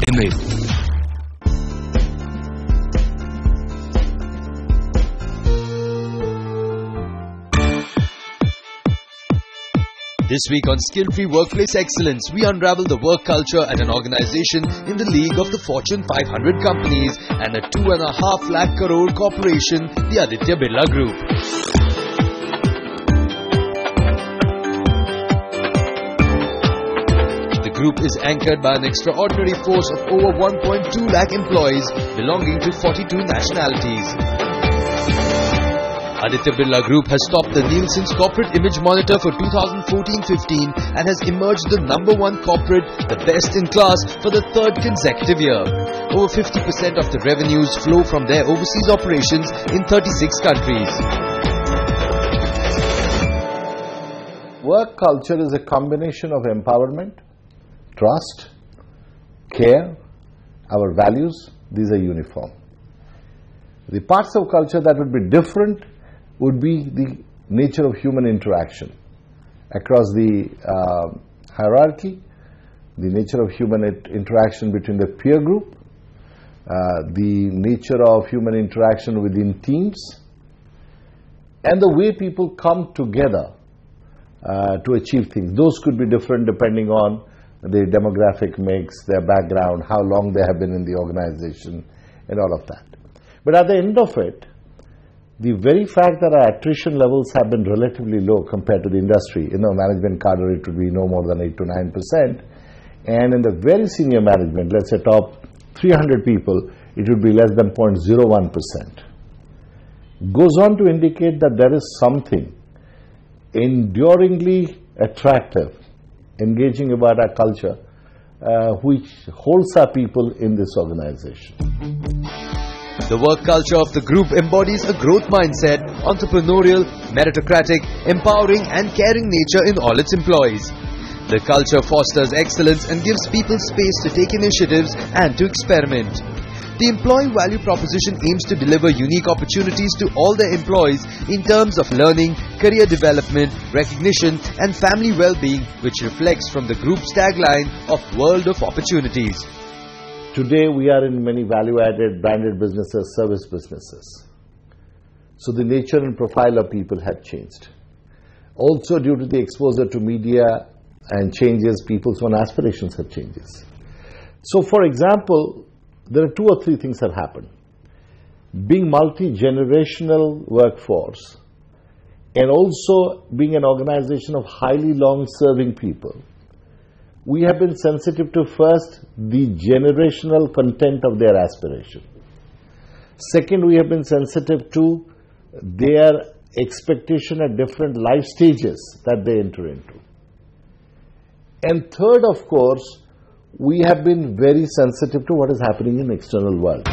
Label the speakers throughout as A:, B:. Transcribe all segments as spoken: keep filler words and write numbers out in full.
A: image. This week on Skill Free Workplace Excellence, we unravel the work culture at an organization in the league of the Fortune five hundred companies and a two and a half lakh crore corporation, the Aditya Birla Group. The group is anchored by an extraordinary force of over one point two lakh employees belonging to forty-two nationalities. Aditya Birla Group has topped the Nielsen's Corporate Image Monitor for two thousand fourteen fifteen and has emerged the number one corporate, the best in class, for the third consecutive year. Over fifty percent of the revenues flow from their overseas operations in thirty-six countries.
B: Work culture is a combination of empowerment, trust, care, our values. These are uniform. The parts of culture that would be different would be the nature of human interaction across the uh, hierarchy, the nature of human interaction between the peer group, uh, the nature of human interaction within teams, and the way people come together uh, to achieve things. Those could be different depending on the demographic mix, their background, how long they have been in the organization, and all of that. But at the end of it, the very fact that our attrition levels have been relatively low compared to the industry, you know, management cadre, it would be no more than eight to nine percent, and in the very senior management, let's say top three hundred people, it would be less than zero point zero one percent. Goes on to indicate that there is something enduringly attractive, engaging about our culture, uh, which holds our people in this organization.
A: The work culture of the group embodies a growth mindset, entrepreneurial, meritocratic, empowering and caring nature in all its employees. The culture fosters excellence and gives people space to take initiatives and to experiment. The employee value proposition aims to deliver unique opportunities to all their employees in terms of learning, career development, recognition and family well-being, which reflects from the group's tagline of World of Opportunities.
B: Today we are in many value-added, branded businesses, service businesses. So the nature and profile of people have changed. Also due to the exposure to media and changes, people's own aspirations have changed. So for example, there are two or three things that happen. Being multi-generational workforce and also being an organization of highly long-serving people, we have been sensitive to first the generational content of their aspiration. Second, we have been sensitive to their expectation at different life stages that they enter into. And third, of course, we have been very sensitive to what is happening in the external world.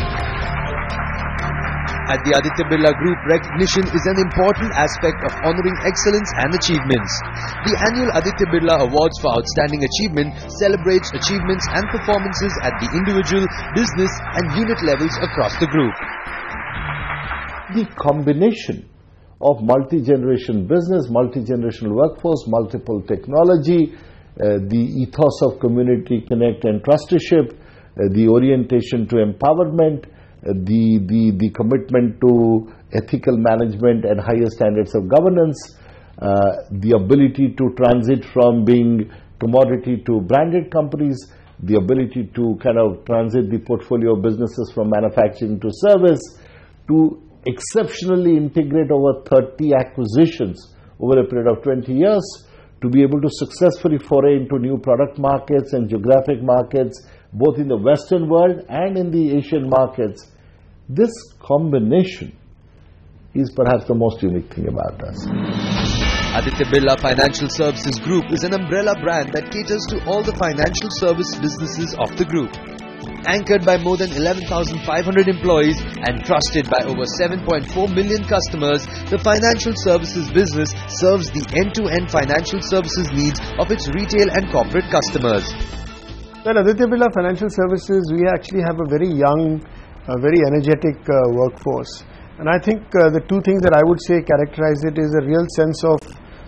A: At the Aditya Birla Group, recognition is an important aspect of honoring excellence and achievements. The annual Aditya Birla Awards for Outstanding Achievement celebrates achievements and performances at the individual, business and unit levels across the group.
B: The combination of multi-generation business, multi-generational workforce, multiple technology, uh, the ethos of community connect and trusteeship, uh, the orientation to empowerment, The, the, the commitment to ethical management and higher standards of governance, uh, the ability to transit from being commodity to branded companies, the ability to kind of transit the portfolio of businesses from manufacturing to service, to exceptionally integrate over thirty acquisitions over a period of twenty years, to be able to successfully foray into new product markets and geographic markets, both in the Western world and in the Asian markets. This combination is perhaps the most unique thing about us.
A: Aditya Birla Financial Services Group is an umbrella brand that caters to all the financial service businesses of the group. Anchored by more than eleven thousand five hundred employees and trusted by over seven point four million customers, the financial services business serves the end-to-end financial services needs of its retail and corporate customers.
C: Well, Aditya Birla Financial Services, we actually have a very young, a very energetic uh, workforce, and I think uh, the two things that I would say characterize it is a real sense of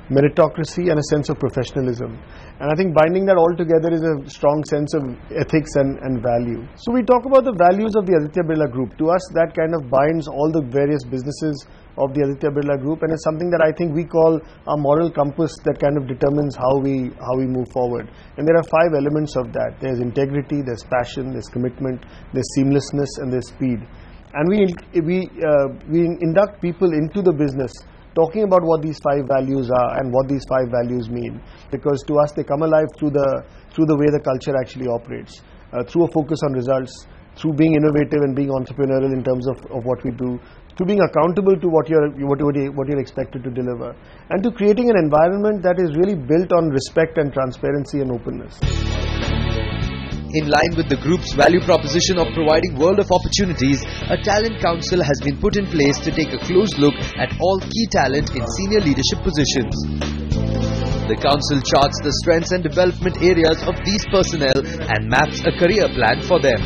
C: meritocracy and a sense of professionalism. And I think binding that all together is a strong sense of ethics and, and value. So we talk about the values of the Aditya Birla Group. To us, that kind of binds all the various businesses of the Aditya Birla Group, and it's something that I think we call a moral compass that kind of determines how we how we move forward. And there are five elements of that. There's integrity, there's passion, there's commitment, there's seamlessness, and there's speed. And we we uh, we induct people into the business talking about what these five values are and what these five values mean, because to us they come alive through the through the way the culture actually operates, uh, through a focus on results, through being innovative and being entrepreneurial in terms of, of what we do, to being accountable to what you're what, what you're expected to deliver, and to creating an environment that is really built on respect and transparency and openness.
A: In line with the group's value proposition of providing world of opportunities, a talent council has been put in place to take a close look at all key talent in senior leadership positions. The council charts the strengths and development areas of these personnel and maps a career plan for them.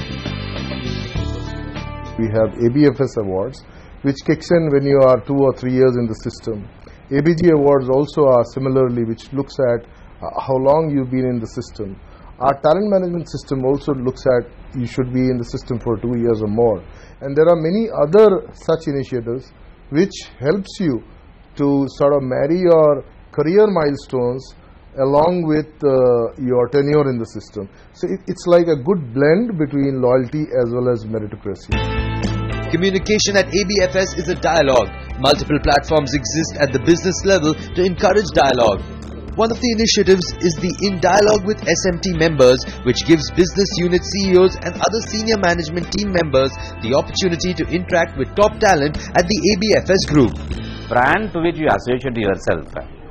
D: We have A B F S awards, which kicks in when you are two or three years in the system. A B G awards also are similarly, which looks at uh, how long you've been in the system. Our talent management system also looks at you should be in the system for two years or more. And there are many other such initiatives which helps you to sort of marry your career milestones along with uh, your tenure in the system. So it, it's like a good blend between loyalty as well as meritocracy.
A: Communication at A B F S is a dialogue. Multiple platforms exist at the business level to encourage dialogue. One of the initiatives is the In Dialogue with S M T members, which gives business unit C E Os and other senior management team members the opportunity to interact with top talent at the A B F S group.
E: Brand to which you associate yourself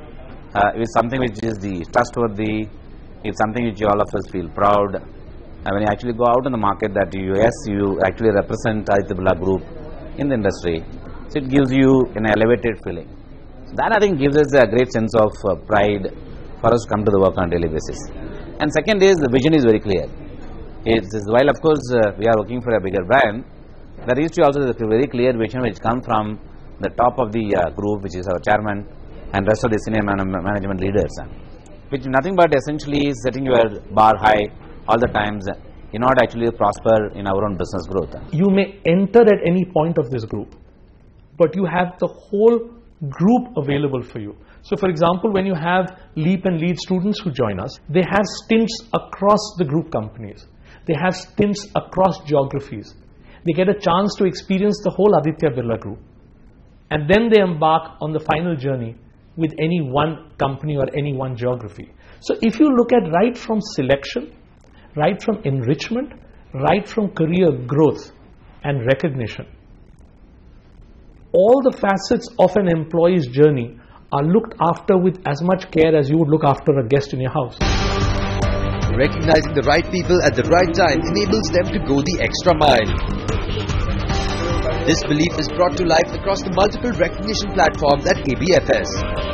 E: uh, is something which is the trustworthy, it's something which all of us feel proud. And when you actually go out in the market that you, yes, you actually represent Aditya Birla Group in the industry, so it gives you an elevated feeling. That I think gives us a great sense of uh, pride for us to come to the work on a daily basis. And second is the vision is very clear. It is, while of course uh, we are working for a bigger brand, there is to also a very clear vision which comes from the top of the uh, group, which is our chairman and rest of the senior man management leaders, uh, which nothing but essentially is setting your bar high all the times uh, in order to actually prosper in our own business growth.
F: You may enter at any point of this group, but you have the whole group available for you. So for example, when you have LEAP and LEAD students who join us, they have stints across the group companies. They have stints across geographies. They get a chance to experience the whole Aditya Birla Group. And then they embark on the final journey with any one company or any one geography. So if you look at right from selection, right from enrichment, right from career growth and recognition, all the facets of an employee's journey are looked after with as much care as you would look after a guest in your house.
A: Recognizing the right people at the right time enables them to go the extra mile. This belief is brought to life across the multiple recognition platforms at A B F S.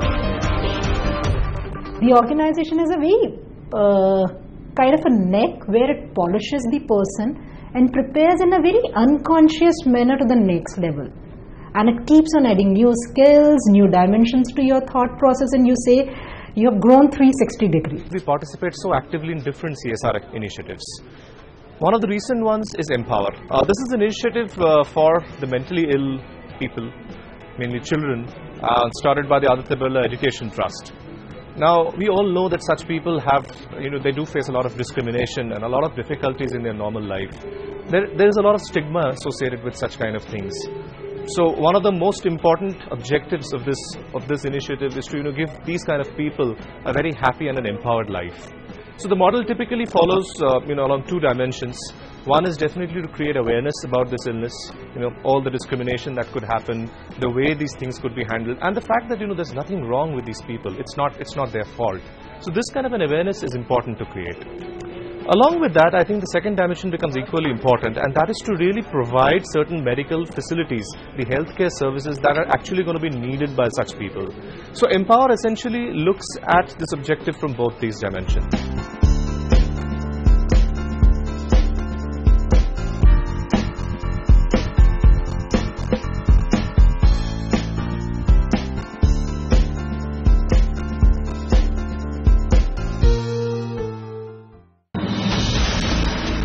G: The organization is a very uh, kind of a neck where it polishes the person and prepares in a very unconscious manner to the next level. And it keeps on adding new skills, new dimensions to your thought process, and you say you have grown three hundred sixty degrees.
H: We participate so actively in different C S R initiatives. One of the recent ones is Empower. Uh, this is an initiative uh, for the mentally ill people, mainly children, uh, started by the Aditya Birla Education Trust. Now, we all know that such people have, you know, they do face a lot of discrimination and a lot of difficulties in their normal life. There, there is a lot of stigma associated with such kind of things. So one of the most important objectives of this of this initiative is to, you know, give these kind of people a very happy and an empowered life. So the model typically follows uh, you know along two dimensions. One is definitely to create awareness about this illness, you know, all the discrimination that could happen, the way these things could be handled, and the fact that, you know, there's nothing wrong with these people. It's not it's not their fault. So this kind of an awareness is important to create. Along with that, I think the second dimension becomes equally important, and that is to really provide certain medical facilities, the healthcare services that are actually going to be needed by such people. So Empower essentially looks at this objective from both these dimensions.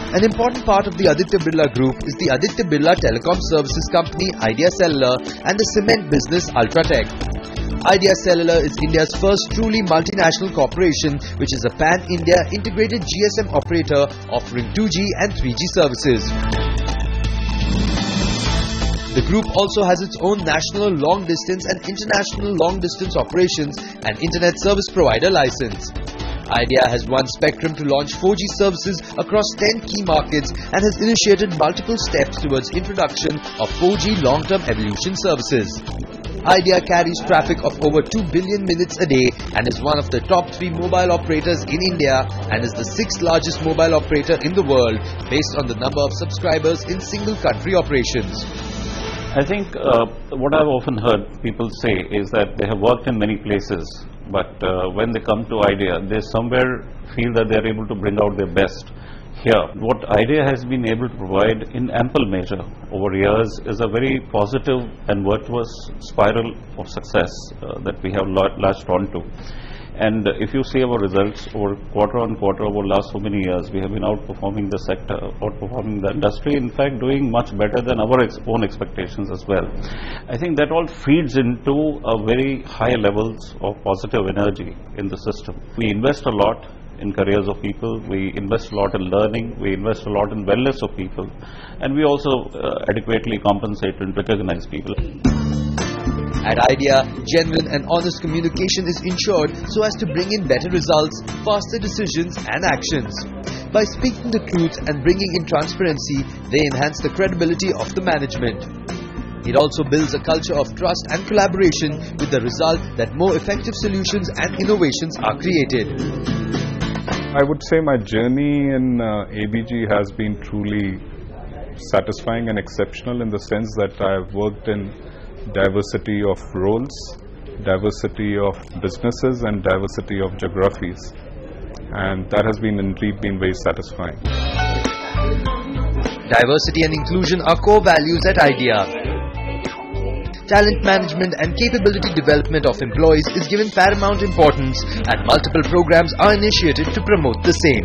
A: An important part of the Aditya Birla Group is the Aditya Birla Telecom Services Company Idea Cellular and the cement business Ultratech. Idea Cellular is India's first truly multinational corporation which is a pan-India integrated G S M operator offering two G and three G services. The group also has its own national long-distance and international long-distance operations and internet service provider license. Idea has won spectrum to launch four G services across ten key markets and has initiated multiple steps towards introduction of four G long-term evolution services. Idea carries traffic of over two billion minutes a day and is one of the top three mobile operators in India and is the sixth largest mobile operator in the world based on the number of subscribers in single country operations.
I: I think uh, what I've often heard people say is that they have worked in many places, but uh, when they come to Idea, they somewhere feel that they are able to bring out their best here. What Idea has been able to provide in ample measure over years is a very positive and virtuous spiral of success uh, that we have latched onto. And uh, if you see our results over quarter on quarter over last so many years, we have been outperforming the sector, outperforming the industry, in fact doing much better than our ex own expectations as well. I think that all feeds into a very high levels of positive energy in the system. We invest a lot in careers of people, we invest a lot in learning, we invest a lot in wellness of people, and we also uh, adequately compensate and recognize people.
A: At Idea, genuine and honest communication is ensured so as to bring in better results, faster decisions and actions. By speaking the truth and bringing in transparency, they enhance the credibility of the management. It also builds a culture of trust and collaboration with the result that more effective solutions and innovations are created.
J: I would say my journey in uh, A B G has been truly satisfying and exceptional in the sense that I have worked in diversity of roles, diversity of businesses and diversity of geographies, and that has been indeed been very satisfying.
A: Diversity and inclusion are core values at Idea. Talent management and capability development of employees is given paramount importance and multiple programs are initiated to promote the same.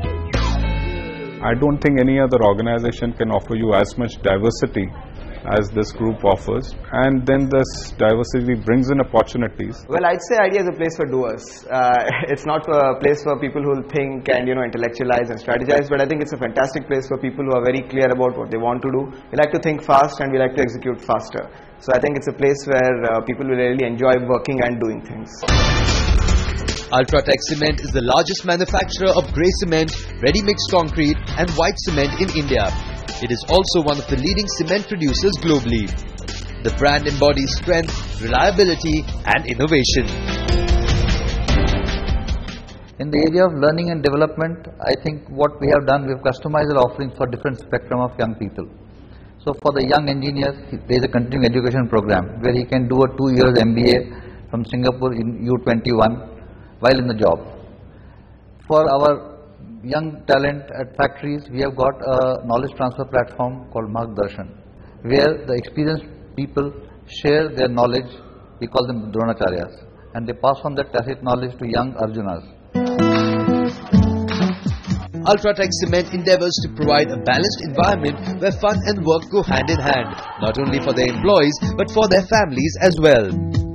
J: I don't think any other organization can offer you as much diversity as this group offers, and then this diversity brings in opportunities.
K: Well, I'd say Idea is a place for doers. Uh, it's not a place for people who will think and, you know, intellectualize and strategize, but I think it's a fantastic place for people who are very clear about what they want to do. We like to think fast and we like to execute faster. So I think it's a place where uh, people will really enjoy working and doing things.
A: Ultratech Cement is the largest manufacturer of grey cement, ready-mixed concrete and white cement in India. It is also one of the leading cement producers globally. The brand embodies strength, reliability and innovation.
L: In the area of learning and development, I think what we have done, we have customized our offerings for different spectrum of young people. So for the young engineer, there is a continuing education program where he can do a two years M B A from Singapore in U twenty-one while in the job. For our young talent at factories, we have got a knowledge transfer platform called Margdarshan, where the experienced people share their knowledge. We call them Dronacharyas, and they pass on that tacit knowledge to young Arjunas.
A: Ultratech Cement endeavors to provide a balanced environment where fun and work go hand in hand, not only for their employees but for their families as well.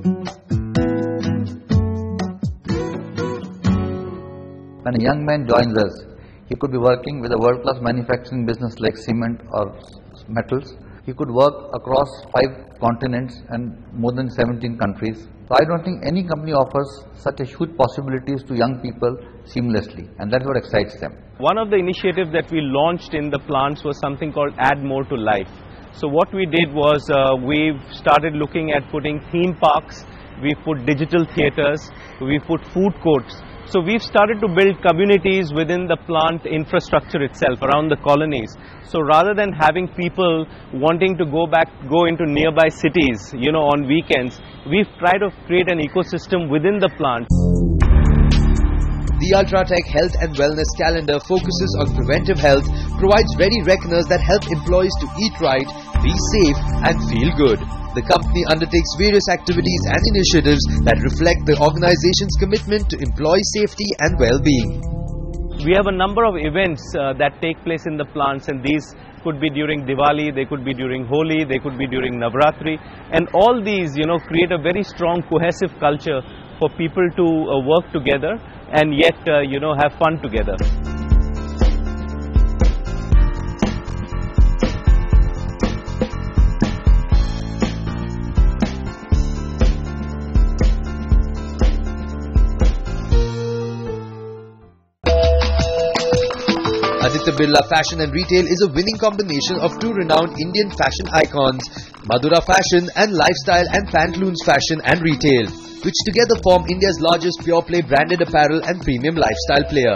L: When a young man joins us, he could be working with a world-class manufacturing business like cement or metals. He could work across five continents and more than seventeen countries. So I don't think any company offers such a huge possibilities to young people seamlessly, and that's what excites them.
H: One of the initiatives that we launched in the plants was something called Add More to Life. So what we did was uh, we started looking at putting theme parks, we put digital theaters, we put food courts. So we've started to build communities within the plant infrastructure itself, around the colonies. So rather than having people wanting to go back, go into nearby cities, you know, on weekends, we've tried to create an ecosystem within the plant.
A: The Ultratech Health and Wellness Calendar focuses on preventive health, provides ready reckoners that help employees to eat right, be safe and feel good. The company undertakes various activities and initiatives that reflect the organization's commitment to employee safety and well-being.
H: We have a number of events uh, that take place in the plants, and these could be during Diwali, they could be during Holi, they could be during Navratri, and all these, you know, create a very strong cohesive culture for people to uh, work together and yet, uh, you know, have fun together.
A: Aditya Birla Fashion and Retail is a winning combination of two renowned Indian fashion icons, Madura Fashion and Lifestyle and Pantaloons Fashion and Retail, which together form India's largest pure-play branded apparel and premium lifestyle player.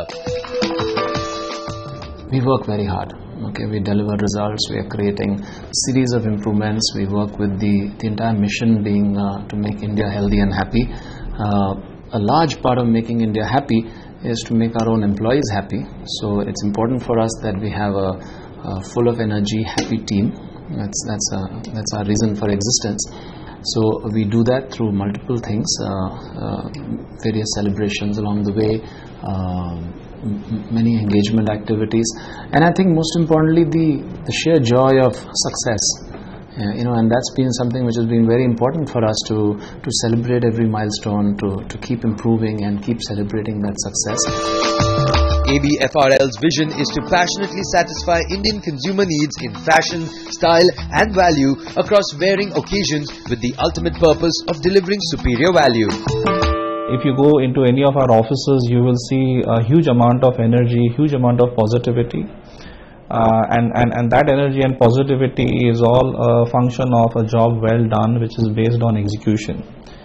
M: We work very hard. Okay, we deliver results. We are creating series of improvements. We work with the, the entire mission being uh, to make India healthy and happy. Uh, a large part of making India happy is to make our own employees happy. So it's important for us that we have a, a full of energy, happy team. That's that's a, that's our reason for existence. So we do that through multiple things, uh, uh, various celebrations along the way, uh, m- many engagement activities, and I think most importantly the the sheer joy of success. Uh, you know, and that's been something which has been very important for us to to celebrate every milestone, to to keep improving and keep celebrating that success.
A: A B F R L's vision is to passionately satisfy Indian consumer needs in fashion, style and value across varying occasions with the ultimate purpose of delivering superior value.
N: If you go into any of our offices, you will see a huge amount of energy, huge amount of positivity. Uh, and, and, and that energy and positivity is all a function of a job well done, which is based on execution.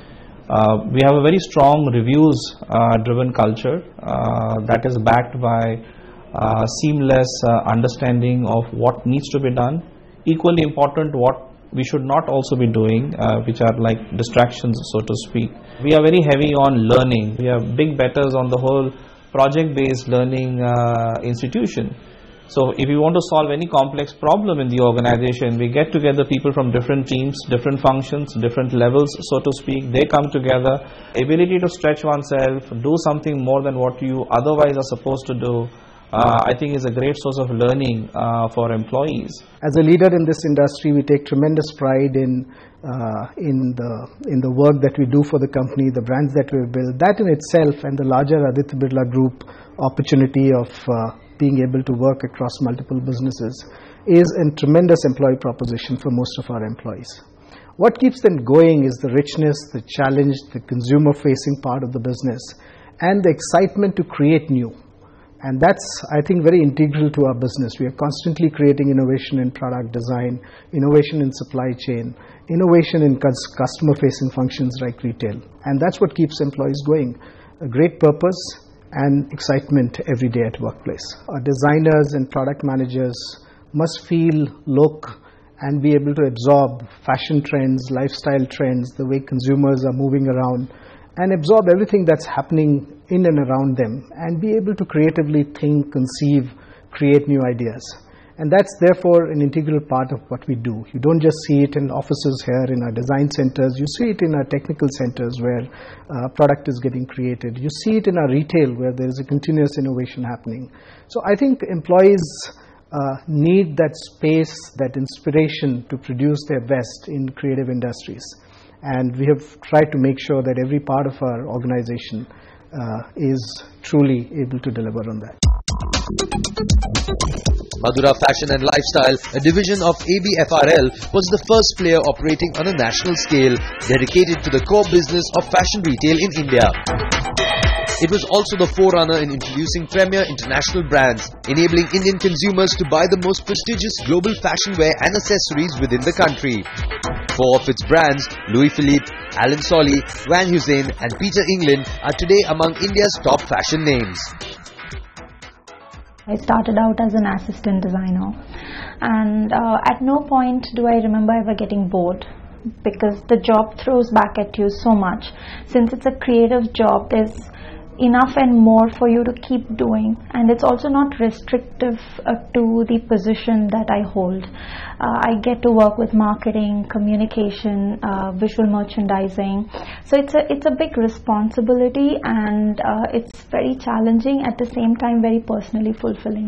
N: Uh, we have a very strong reviews uh, driven culture uh, that is backed by uh, seamless uh, understanding of what needs to be done. Equally important, what we should not also be doing, uh, which are like distractions, so to speak. We are very heavy on learning. We are big betters on the whole project-based learning uh, institution. So if you want to solve any complex problem in the organization, we get together people from different teams, different functions, different levels, so to speak. They come together. Ability to stretch oneself, do something more than what you otherwise are supposed to do, uh, I think is a great source of learning uh, for employees.
O: As a leader in this industry, we take tremendous pride in uh, in the in the work that we do for the company, the brands that we've built. That in itself, and the larger Aditya Birla Group opportunity of uh, being able to work across multiple businesses, is a tremendous employee proposition for most of our employees. What keeps them going is the richness, the challenge, the consumer-facing part of the business, and the excitement to create new. And that's, I think, very integral to our business. We are constantly creating innovation in product design, innovation in supply chain, innovation in customer-facing functions like retail. And that's what keeps employees going. A great purpose and excitement every day at workplace. Our designers and product managers must feel, look, and be able to absorb fashion trends, lifestyle trends, the way consumers are moving around, and absorb everything that's happening in and around them, and be able to creatively think, conceive, create new ideas. And that's therefore an integral part of what we do. You don't just see it in offices here in our design centers, you see it in our technical centers where uh, product is getting created. You see it in our retail where there is a continuous innovation happening. So I think employees uh, need that space, that inspiration to produce their best in creative industries. And we have tried to make sure that every part of our organization uh, is truly able to deliver on that.
A: Madura Fashion and Lifestyle, a division of A B F R L, was the first player operating on a national scale, dedicated to the core business of fashion retail in India. It was also the forerunner in introducing premier international brands, enabling Indian consumers to buy the most prestigious global fashion wear and accessories within the country. Four of its brands, Louis Philippe, Alan Solly, Van Heusen and Peter England, are today among India's top fashion names.
P: I started out as an assistant designer, and uh, at no point do I remember ever getting bored, because the job throws back at you so much. Since it's a creative job, there's enough and more for you to keep doing, and it's also not restrictive uh, to the position that I hold. Uh, I get to work with marketing, communication, uh, visual merchandising, so it's a it's a big responsibility, and uh, it's very challenging, at the same time very personally fulfilling.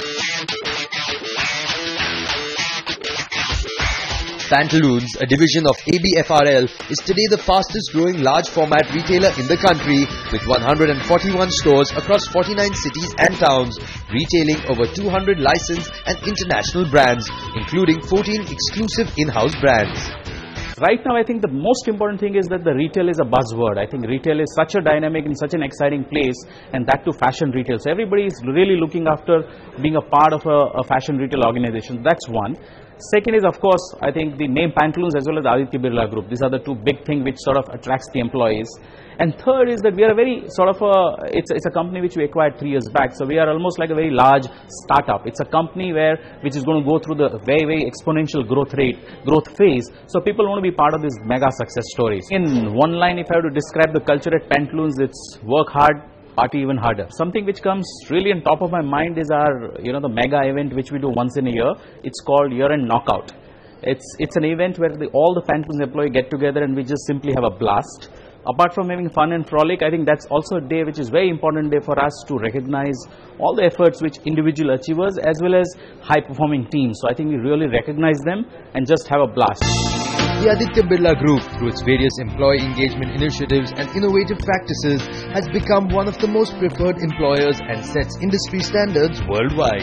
A: Pantaloons, a division of A B F R L, is today the fastest growing large format retailer in the country, with one hundred forty-one stores across forty-nine cities and towns, retailing over two hundred licensed and international brands, including fourteen exclusive in-house brands.
Q: Right now, I think the most important thing is that the retail is a buzzword. I think retail is such a dynamic and such an exciting place, and that to fashion retail. So everybody is really looking after being a part of a, a fashion retail organization. That's one. Second is, of course, I think the name Pantaloons as well as the Aditya Birla Group. These are the two big things which sort of attracts the employees. And third is that we are a very sort of a, it's, it's a company which we acquired three years back. So we are almost like a very large startup. It's a company where, which is going to go through the very, very exponential growth rate, growth phase. So people want to be part of this mega success stories. In one line, if I were to describe the culture at Pantaloons, it's work hard, party even harder. Something which comes really on top of my mind is our, you know, the mega event which we do once in a year. It's called Year-End Knockout. It's, it's an event where the, all the Pantaloons employees get together and we just simply have a blast. Apart from having fun and frolic, I think that's also a day which is very important day for us to recognize all the efforts which individual achievers as well as high performing teams. So I think we really recognize them and just have a blast.
A: The Aditya Birla Group, through its various employee engagement initiatives and innovative practices, has become one of the most preferred employers and sets industry standards worldwide.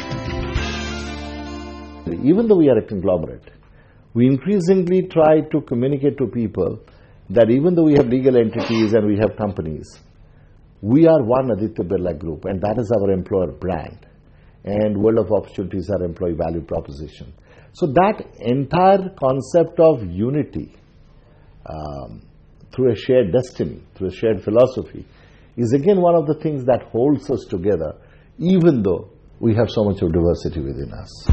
B: Even though we are a conglomerate, we increasingly try to communicate to people that even though we have legal entities and we have companies, we are one Aditya Birla Group, and that is our employer brand. And World of Opportunities, our employee value proposition. So that entire concept of unity um, through a shared destiny, through a shared philosophy, is again one of the things that holds us together, even though we have so much of diversity within us.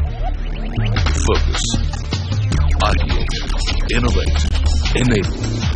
R: Focus, ideate, innovate, enable.